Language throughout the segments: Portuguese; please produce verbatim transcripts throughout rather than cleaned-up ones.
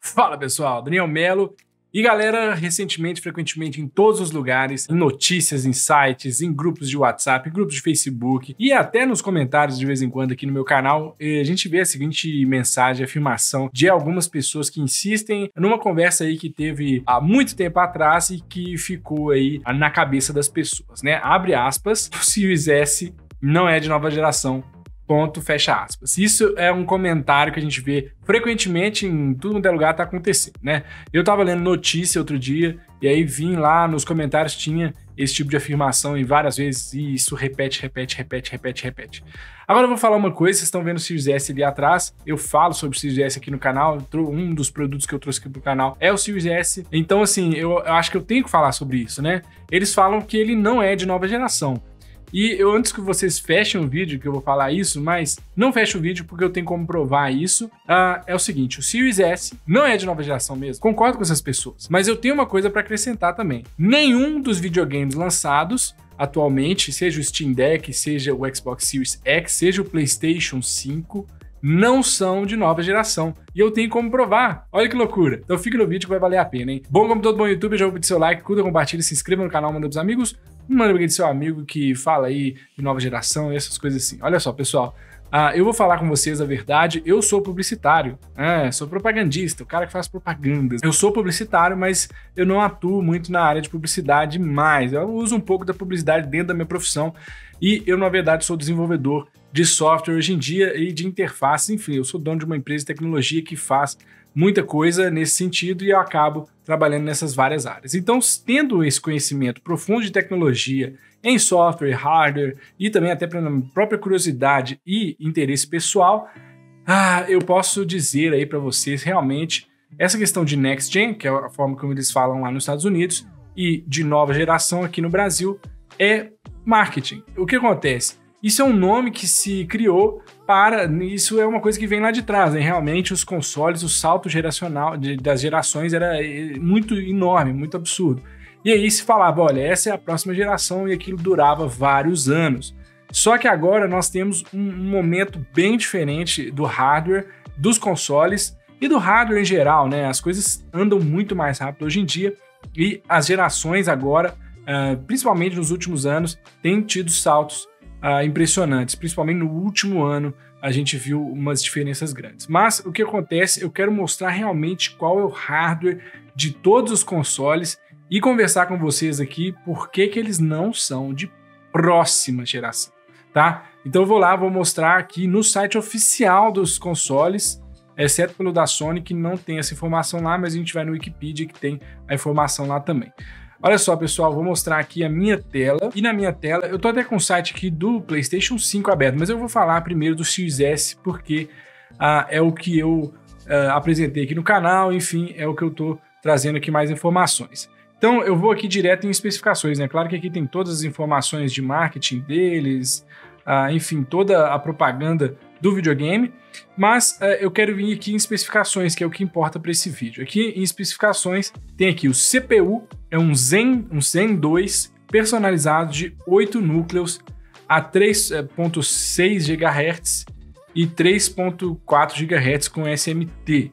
Fala pessoal, Daniel Melo. E galera, recentemente, frequentemente em todos os lugares, em notícias, em sites, em grupos de WhatsApp, em grupos de Facebook e até nos comentários de vez em quando aqui no meu canal, a gente vê a seguinte mensagem, afirmação de algumas pessoas que insistem numa conversa aí que teve há muito tempo atrás e que ficou aí na cabeça das pessoas, né? Abre aspas, o Series S não é de nova geração. Ponto, fecha aspas. Isso é um comentário que a gente vê frequentemente em tudo quanto é lugar tá acontecendo, né? Eu tava lendo notícia outro dia e aí vim lá nos comentários, tinha esse tipo de afirmação e várias vezes e isso repete, repete, repete, repete, repete. Agora eu vou falar uma coisa, vocês estão vendo o Series S ali atrás, eu falo sobre o Series S aqui no canal, um dos produtos que eu trouxe aqui pro canal é o Series S, então assim, eu, eu acho que eu tenho que falar sobre isso, né? Eles falam que ele não é de nova geração. E eu, antes que vocês fechem o vídeo, que eu vou falar isso, mas não feche o vídeo porque eu tenho como provar isso, uh, é o seguinte, o Series S não é de nova geração mesmo, concordo com essas pessoas, mas eu tenho uma coisa para acrescentar também. Nenhum dos videogames lançados atualmente, seja o Steam Deck, seja o Xbox Series X, seja o PlayStation cinco, não são de nova geração. E eu tenho como provar. Olha que loucura. Então fica no vídeo que vai valer a pena, hein? Bom, como todo bom YouTube, já vou pedir seu like, curta, compartilha, se inscreva no canal, manda pros amigos. Manda pra aquele seu amigo que fala aí de nova geração e essas coisas assim. Olha só, pessoal. Uh, eu vou falar com vocês a verdade. Eu sou publicitário. É, sou propagandista, o cara que faz propagandas. Eu sou publicitário, mas eu não atuo muito na área de publicidade mais. Eu uso um pouco da publicidade dentro da minha profissão. E eu, na verdade, sou desenvolvedor de software hoje em dia e de interfaces, enfim, eu sou dono de uma empresa de tecnologia que faz muita coisa nesse sentido e eu acabo trabalhando nessas várias áreas. Então, tendo esse conhecimento profundo de tecnologia em software, hardware e também até pela própria curiosidade e interesse pessoal, ah, eu posso dizer aí para vocês realmente essa questão de Next Gen, que é a forma como eles falam lá nos Estados Unidos, e de nova geração aqui no Brasil, é marketing. O que acontece? Isso é um nome que se criou para... Isso é uma coisa que vem lá de trás, né? Realmente os consoles, o salto geracional de, das gerações era muito enorme, muito absurdo. E aí se falava, olha, essa é a próxima geração e aquilo durava vários anos. Só que agora nós temos um, um momento bem diferente do hardware, dos consoles e do hardware em geral, né? As coisas andam muito mais rápido hoje em dia e as gerações agora, uh, principalmente nos últimos anos, têm tido saltos Uh, impressionantes, principalmente no último ano a gente viu umas diferenças grandes. Mas o que acontece, eu quero mostrar realmente qual é o hardware de todos os consoles e conversar com vocês aqui por que que eles não são de próxima geração, tá? Então eu vou lá, vou mostrar aqui no site oficial dos consoles, exceto pelo da Sony que não tem essa informação lá, mas a gente vai no Wikipedia que tem a informação lá também. Olha só, pessoal, vou mostrar aqui a minha tela. E na minha tela, eu tô até com o site aqui do PlayStation cinco aberto, mas eu vou falar primeiro do Series S, porque uh, é o que eu uh, apresentei aqui no canal, enfim, é o que eu tô trazendo aqui mais informações. Então, eu vou aqui direto em especificações, né? Claro que aqui tem todas as informações de marketing deles, uh, enfim, toda a propaganda do videogame, mas uh, eu quero vir aqui em especificações, que é o que importa para esse vídeo. Aqui em especificações tem aqui o C P U, é um Zen, um Zen dois personalizado de oito núcleos a três ponto seis gigahertz e três ponto quatro gigahertz com S M T.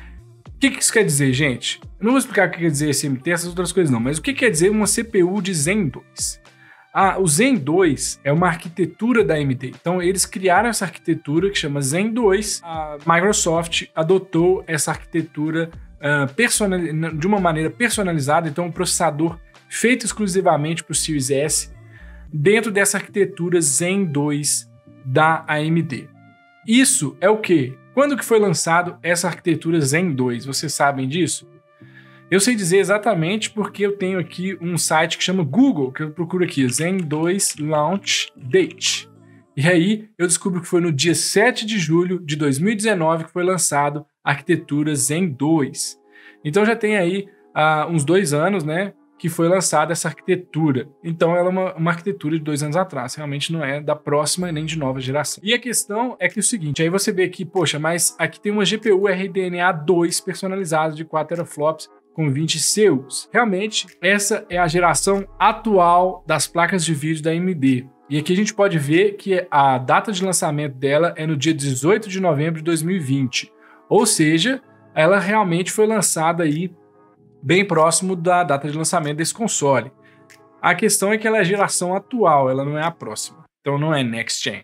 O que, que isso quer dizer, gente? Eu não vou explicar o que quer dizer S M T, essas outras coisas não, mas o que quer dizer uma C P U de Zen dois? Ah, o Zen dois é uma arquitetura da A M D. Então, eles criaram essa arquitetura que chama Zen dois. A Microsoft adotou essa arquitetura uh, personal... de uma maneira personalizada. Então, um processador feito exclusivamente para o Series S dentro dessa arquitetura Zen dois da A M D. Isso é o quê? Quando que foi lançado essa arquitetura Zen dois? Vocês sabem disso? Eu sei dizer exatamente porque eu tenho aqui um site que chama Google, que eu procuro aqui, Zen dois Launch Date. E aí eu descubro que foi no dia sete de julho de dois mil e dezenove que foi lançado a arquitetura Zen dois. Então já tem aí uh, uns dois anos, né, que foi lançada essa arquitetura. Então ela é uma, uma arquitetura de dois anos atrás, realmente não é da próxima nem de nova geração. E a questão é que é o seguinte, aí você vê aqui, poxa, mas aqui tem uma G P U R D N A dois personalizada de quatro teraflops, com vinte C Us. Realmente, essa é a geração atual das placas de vídeo da A M D. E aqui a gente pode ver que a data de lançamento dela é no dia dezoito de novembro de dois mil e vinte. Ou seja, ela realmente foi lançada aí bem próximo da data de lançamento desse console. A questão é que ela é a geração atual, ela não é a próxima. Então não é Next Gen.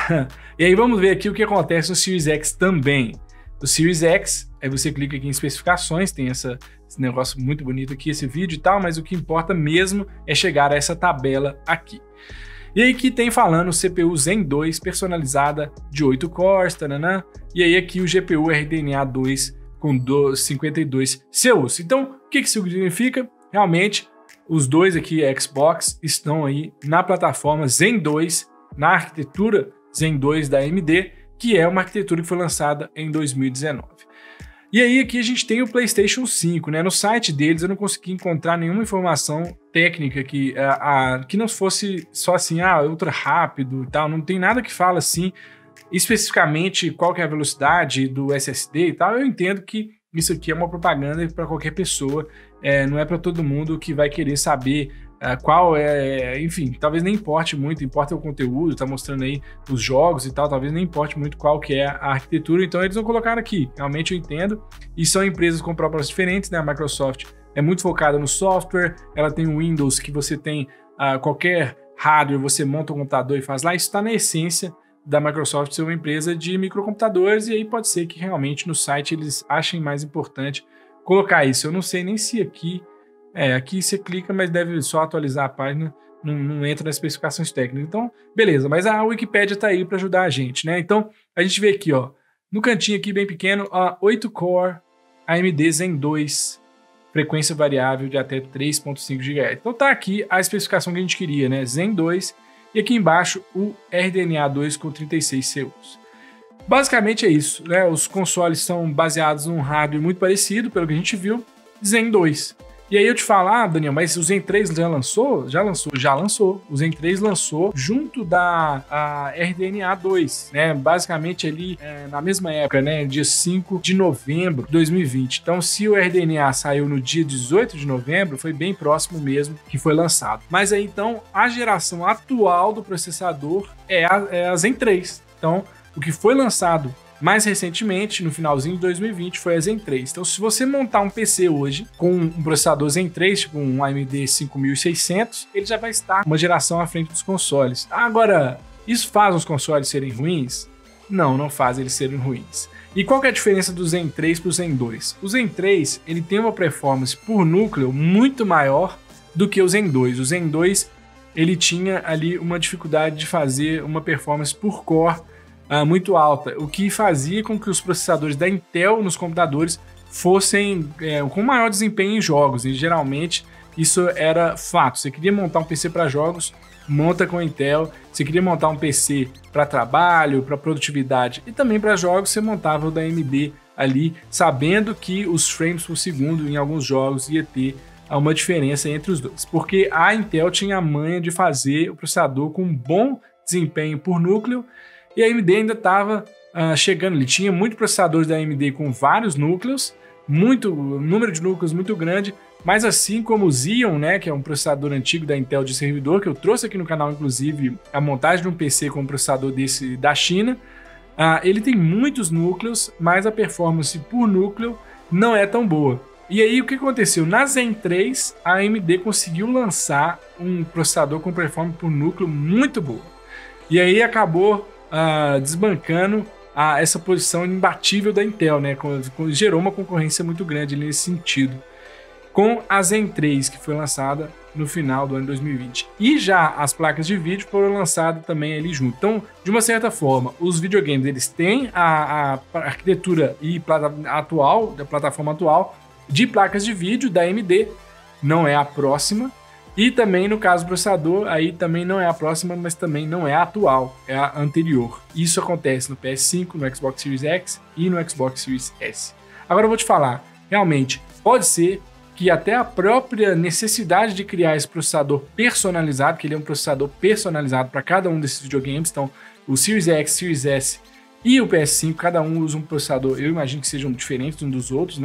E aí vamos ver aqui o que acontece no Series X também. O Series X, aí você clica aqui em especificações, tem essa, esse negócio muito bonito aqui, esse vídeo e tal, mas o que importa mesmo é chegar a essa tabela aqui. E aí que tem falando C P U Zen dois personalizada de oito cores, taranã, e aí aqui o G P U R D N A dois com cinquenta e dois C Us. Então, o que isso significa? Realmente, os dois aqui, Xbox, estão aí na plataforma Zen dois, na arquitetura Zen dois da A M D, que é uma arquitetura que foi lançada em dois mil e dezenove. E aí aqui a gente tem o PlayStation cinco, né? No site deles eu não consegui encontrar nenhuma informação técnica que, a, a, que não fosse só assim, ah, ultra rápido e tal, não tem nada que fala assim, especificamente qual que é a velocidade do S S D e tal. Eu entendo que isso aqui é uma propaganda para qualquer pessoa, é, não é para todo mundo que vai querer saber uh, qual é, enfim, talvez nem importe muito, importa o conteúdo, tá mostrando aí os jogos e tal, talvez nem importe muito qual que é a arquitetura, então eles vão colocar aqui, realmente eu entendo, e são empresas com propostas diferentes, né, a Microsoft é muito focada no software, ela tem o Windows que você tem uh, qualquer hardware, você monta um computador e faz lá, isso está na essência da Microsoft ser uma empresa de microcomputadores, e aí pode ser que realmente no site eles achem mais importante colocar isso. Eu não sei nem se aqui, é, aqui você clica, mas deve só atualizar a página, não, não entra nas especificações técnicas. Então, beleza, mas a Wikipédia tá aí para ajudar a gente, né? Então, a gente vê aqui, ó, no cantinho aqui bem pequeno, ó, oito core A M D Zen dois, frequência variável de até três ponto cinco gigahertz. Então tá aqui a especificação que a gente queria, né? Zen dois, e aqui embaixo o R D N A dois com trinta e seis C Us. Basicamente é isso, né? Os consoles são baseados num hardware muito parecido, pelo que a gente viu, Zen dois. E aí eu te falar, ah, Daniel, mas o Zen três já lançou? Já lançou, já lançou. O Zen três lançou junto da a R D N A dois, né? Basicamente ali é, na mesma época, né? Dia cinco de novembro de dois mil e vinte. Então, se o R D N A saiu no dia dezoito de novembro, foi bem próximo mesmo que foi lançado. Mas aí então, a geração atual do processador é a, é a Zen três. Então, o que foi lançado mais recentemente, no finalzinho de dois mil e vinte, foi a Zen três. Então, se você montar um P C hoje com um processador Zen três, tipo um A M D cinco mil e seiscentos, ele já vai estar uma geração à frente dos consoles. Agora, isso faz os consoles serem ruins? Não, não faz eles serem ruins. E qual que é a diferença do Zen três para o Zen dois? O Zen três ele tem uma performance por núcleo muito maior do que o Zen dois. O Zen dois ele tinha ali uma dificuldade de fazer uma performance por core uh, muito alta, o que fazia com que os processadores da Intel nos computadores fossem é, com maior desempenho em jogos, e geralmente isso era fato. Você queria montar um P C para jogos, monta com Intel. Você queria montar um P C para trabalho, para produtividade e também para jogos, você montava o da A M D ali, sabendo que os frames por segundo em alguns jogos ia ter uma diferença entre os dois, porque a Intel tinha a manha de fazer o processador com um bom desempenho por núcleo, e a A M D ainda estava uh, chegando ali. Tinha muitos processadores da A M D com vários núcleos, muito número de núcleos muito grande, mas assim como o Xeon, né, que é um processador antigo da Intel de servidor, que eu trouxe aqui no canal, inclusive, a montagem de um P C com um processador desse da China, uh, ele tem muitos núcleos, mas a performance por núcleo não é tão boa. E aí o que aconteceu? Na Zen três, a A M D conseguiu lançar um processador com performance por núcleo muito boa. E aí acabou uh, desbancando uh, essa posição imbatível da Intel, né? Com, com, gerou uma concorrência muito grande nesse sentido. Com a Zen três, que foi lançada no final do ano dois mil e vinte. E já as placas de vídeo foram lançadas também ali junto. Então, de uma certa forma, os videogames eles têm a, a arquitetura e plata, atual, da plataforma atual, de placas de vídeo da A M D, não é a próxima, e também no caso do processador, aí também não é a próxima, mas também não é a atual, é a anterior. Isso acontece no P S cinco, no Xbox Series X e no Xbox Series S. Agora eu vou te falar, realmente, pode ser que até a própria necessidade de criar esse processador personalizado, que ele é um processador personalizado para cada um desses videogames, então o Series X, Series S e o P S cinco, cada um usa um processador, eu imagino que sejam diferentes uns dos outros, né?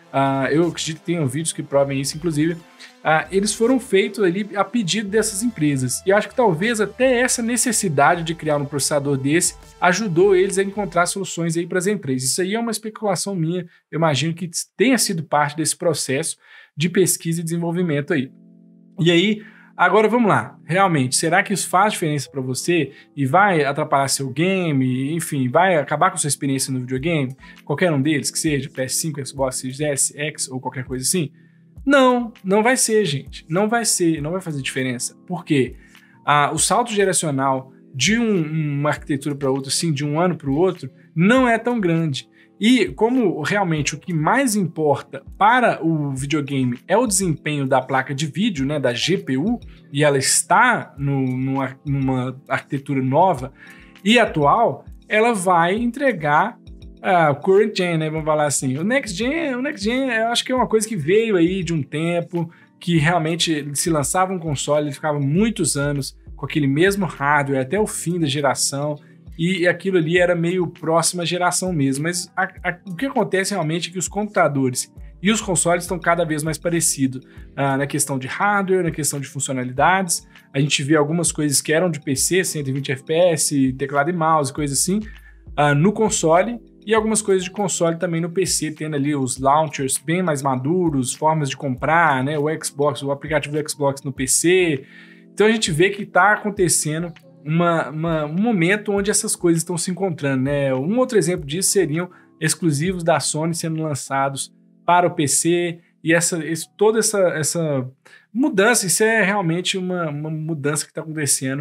uh, eu acredito que tenham vídeos que provem isso, inclusive, uh, eles foram feitos ali a pedido dessas empresas. E eu acho que talvez até essa necessidade de criar um processador desse ajudou eles a encontrar soluções aí para as empresas. Isso aí é uma especulação minha, eu imagino que tenha sido parte desse processo de pesquisa e desenvolvimento aí. E aí, agora vamos lá, realmente, será que isso faz diferença para você e vai atrapalhar seu game, enfim, vai acabar com sua experiência no videogame? Qualquer um deles, que seja P S cinco, Xbox Series S, X ou qualquer coisa assim? Não, não vai ser, gente, não vai ser, não vai fazer diferença. Por quê? Ah, o salto geracional de um, uma arquitetura para outra, assim, de um ano para o outro, não é tão grande. E como realmente o que mais importa para o videogame é o desempenho da placa de vídeo, né, da G P U, e ela está no, numa, numa arquitetura nova e atual, ela vai entregar a uh, current gen, né, vamos falar assim. O next gen, o next gen eu acho que é uma coisa que veio aí de um tempo que realmente se lançava um console, ele ficava muitos anos com aquele mesmo hardware até o fim da geração, e aquilo ali era meio próxima geração mesmo. Mas a, a, o que acontece realmente é que os computadores e os consoles estão cada vez mais parecidos uh, na questão de hardware, na questão de funcionalidades. A gente vê algumas coisas que eram de P C, cento e vinte F P S, teclado e mouse, coisas assim, uh, no console, e algumas coisas de console também no P C, tendo ali os launchers bem mais maduros, formas de comprar, né, o Xbox, o aplicativo do Xbox no P C. Então a gente vê que está acontecendo Uma, uma, um momento onde essas coisas estão se encontrando, né? Um outro exemplo disso seriam exclusivos da Sony sendo lançados para o P C, e essa, esse, toda essa, essa mudança, isso é realmente uma, uma mudança que está acontecendo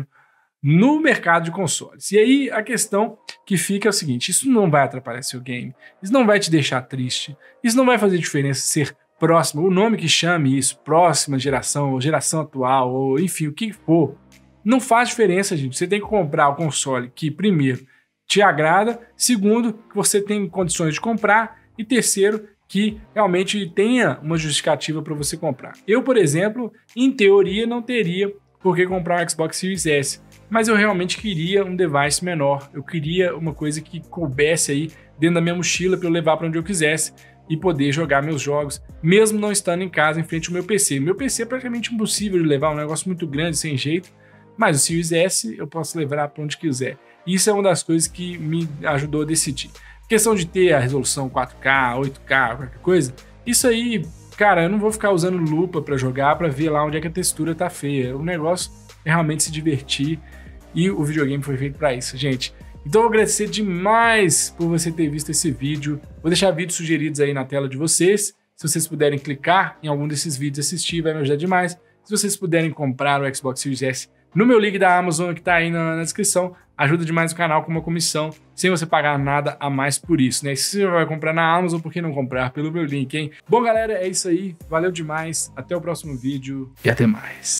no mercado de consoles. E aí a questão que fica é o seguinte: isso não vai atrapalhar seu game, isso não vai te deixar triste, isso não vai fazer diferença ser próximo, o nome que chame isso, próxima geração, ou geração atual, ou enfim, o que for. Não faz diferença, gente. Você tem que comprar o console que, primeiro, te agrada, segundo, que você tem condições de comprar, e terceiro, que realmente tenha uma justificativa para você comprar. Eu, por exemplo, em teoria, não teria por que comprar um Xbox Series S, mas eu realmente queria um device menor. Eu queria uma coisa que coubesse aí dentro da minha mochila para eu levar para onde eu quisesse e poder jogar meus jogos, mesmo não estando em casa em frente ao meu P C. Meu P C é praticamente impossível de levar, um negócio muito grande, sem jeito. Mas o Series S eu posso levar para onde quiser. Isso é uma das coisas que me ajudou a decidir. A questão de ter a resolução quatro K, oito K, qualquer coisa, isso aí, cara, eu não vou ficar usando lupa para jogar para ver lá onde é que a textura tá feia. O negócio é realmente se divertir, e o videogame foi feito para isso, gente. Então eu vou agradecer demais por você ter visto esse vídeo. Vou deixar vídeos sugeridos aí na tela de vocês. Se vocês puderem clicar em algum desses vídeos e assistir, vai me ajudar demais. Se vocês puderem comprar o Xbox Series S no meu link da Amazon, que tá aí na, na descrição, ajuda demais o canal com uma comissão, sem você pagar nada a mais por isso, né? E se você vai comprar na Amazon, por que não comprar pelo meu link, hein? Bom, galera, é isso aí. Valeu demais. Até o próximo vídeo e até mais.